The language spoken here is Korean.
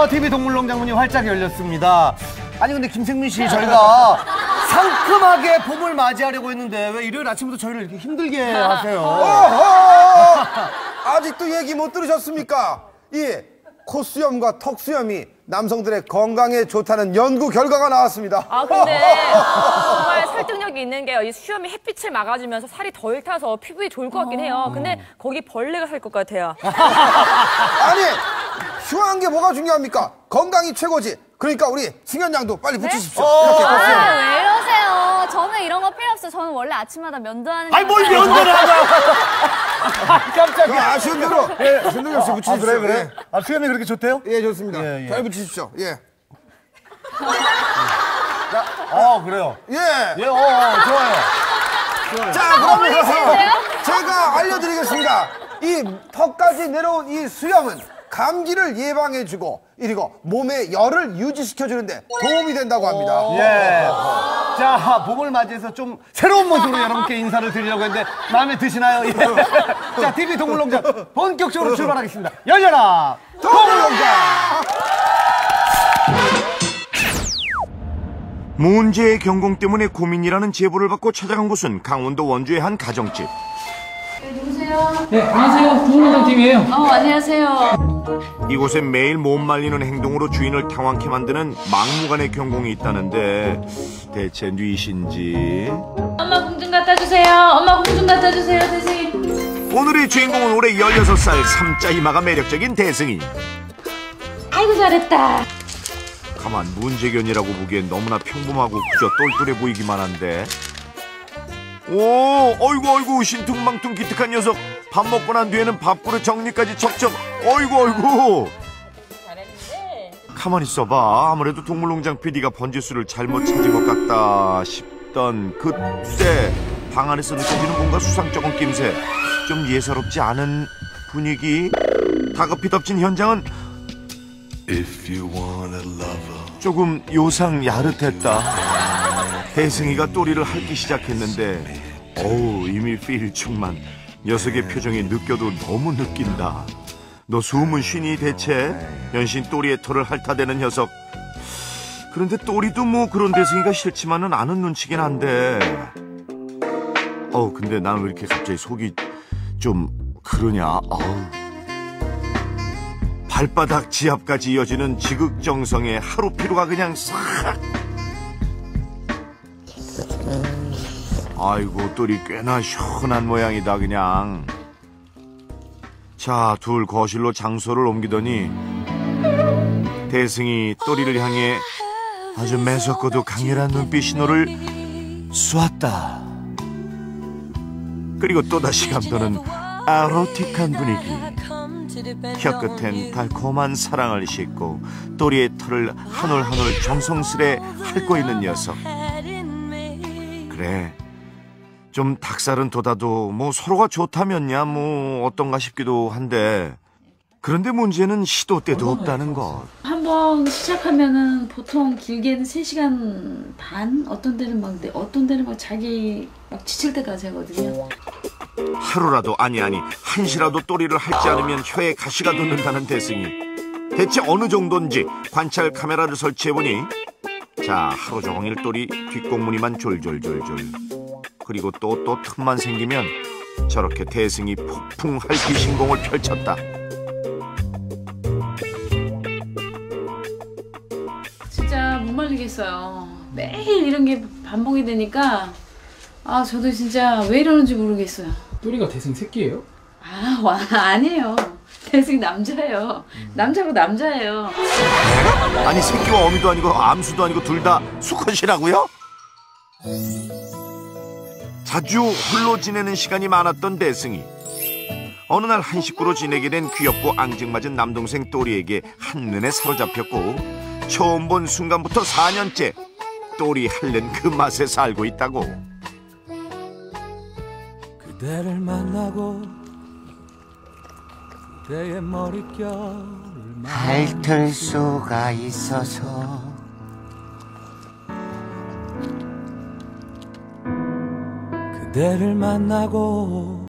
안녕하세요. TV 동물농장 문이 활짝 열렸습니다. 아니 근데 김생민 씨, 저희가 상큼하게 봄을 맞이하려고 했는데 왜 일요일 아침부터 저희를 이렇게 힘들게 하세요? 아직도 얘기 못 들으셨습니까? 이 콧수염과 턱수염이 남성들의 건강에 좋다는 연구 결과가 나왔습니다. 아 근데 정말 설득력이 있는 게 이 수염이 햇빛을 막아주면서 살이 덜 타서 피부에 좋을 것 같긴 해요. 근데 거기 벌레가 살 것 같아요. 아니, 흉한 게 뭐가 중요합니까? 건강이 최고지. 그러니까 우리 승현 양도 빨리 붙이십시오. 이렇게 콧수염. 왜 이러세요? 저는 이런 거 필요 없어요. 저는 원래 아침마다 면도하는. 아니 뭘 면도를 하냐? 깜짝이야. 아쉬운 대로 신동엽 씨 붙이십시오. 그래. 아, 수염이 그렇게 좋대요? 예, 좋습니다. 예, 예. 잘 붙이십시오. 예. 그래요. 예. 예, 좋아요. 자, 그러면 제가 알려드리겠습니다. 이 턱까지 내려온 이 수염은 감기를 예방해주고 그리고 몸의 열을 유지시켜주는데 도움이 된다고 합니다. 예. 자, 봄을 맞이해서 좀 새로운 모습으로 여러분께 인사를 드리려고 했는데 마음에 드시나요? 예. 자, TV 동물농장 본격적으로 출발하겠습니다. 열려라! 동물농장! 문제의 경공 때문에 고민이라는 제보를 받고 찾아간 곳은 강원도 원주의 한 가정집. 누구세요? 네, 안녕하세요. 동물농장 팀이에요. 안녕하세요. 이곳에 매일 못 말리는 행동으로 주인을 당황케 만드는 막무가내 경공이 있다는데 대체 누이신지. 엄마 공 좀 갖다 주세요. 엄마 공 좀 갖다 주세요, 대승이. 오늘의 주인공은 올해 16살 삼자 이마가 매력적인 대승이. 아이고 잘했다. 가만 문제견이라고 보기엔 너무나 평범하고 그저 똘똘해 보이기만 한데. 오, 어이구 신퉁망퉁 기특한 녀석. 밥 먹고 난 뒤에는 밥그릇 정리까지 척척. 어이구 잘했는데. 가만히 있어봐. 아무래도 동물농장 PD가 번지수를 잘못 찾은 것 같다 싶던 그때 방 안에서 느껴지는 뭔가 수상쩍은 낌새. 좀 예사롭지 않은 분위기. 다급히 덮친 현장은 조금 요상 야릇했다. 대승이가 또리를 핥기 시작했는데 어우, 이미 필충만. 녀석의 표정이 느껴도 너무 느낀다. 너 숨은 쉬니 대체? 연신 또리의 털을 핥아대는 녀석. 그런데 또리도 뭐 그런 대승이가 싫지만은 않은 눈치긴 한데. 근데 나는 왜 이렇게 갑자기 속이 좀 그러냐. 발바닥 지압까지 이어지는 지극정성의 하루 피로가 그냥 싹. 아이고, 또리 꽤나 시원한 모양이다 그냥. 자, 둘 거실로 장소를 옮기더니 대승이 또리를 향해 아주 매섭고도 강렬한 눈빛 신호를 쏘았다. 그리고 또다시 감도는 에로틱한 분위기. 혀끝엔 달콤한 사랑을 싣고 또리의 털을 한 올 한 올 정성스레 핥고 있는 녀석. 그래, 좀 닭살은 돋아도 뭐 서로가 좋다면야 뭐 어떤가 싶기도 한데, 그런데 문제는 시도 때도 없다는 것. 한번 시작하면은 보통 길게는 3시간 반, 어떤 데는 막 자기 막 지칠 때까지 하거든요. 하루라도 아니 1시라도 또리를 핥지 않으면 혀에 가시가 돋는다는 대승이. 대체 어느 정도인지 관찰 카메라를 설치해보니, 자, 하루 종일 또리 뒷공무니만 졸졸졸졸. 그리고 또 틈만 생기면 저렇게 대승이 폭풍 핥기 신공을 펼쳤다. 진짜 못 말리겠어요. 매일 이런 게 반복이 되니까 저도 진짜 왜 이러는지 모르겠어요. 또리가 대승 새끼예요? 아니에요. 대승 남자예요. 남자고 남자예요. 아니, 새끼와 어미도 아니고 암수도 아니고 둘 다 수컷이라고요? 자주 홀로 지내는 시간이 많았던 대승이. 어느 날 한 식구로 지내게 된 귀엽고 앙증맞은 남동생 또리에게 한눈에 사로잡혔고, 처음 본 순간부터 4년째 또리 핥는 그 맛에 살고 있다고. 그대를 만나고 그대의 머릿결을 핥을 수가 있어서 그대를 만나고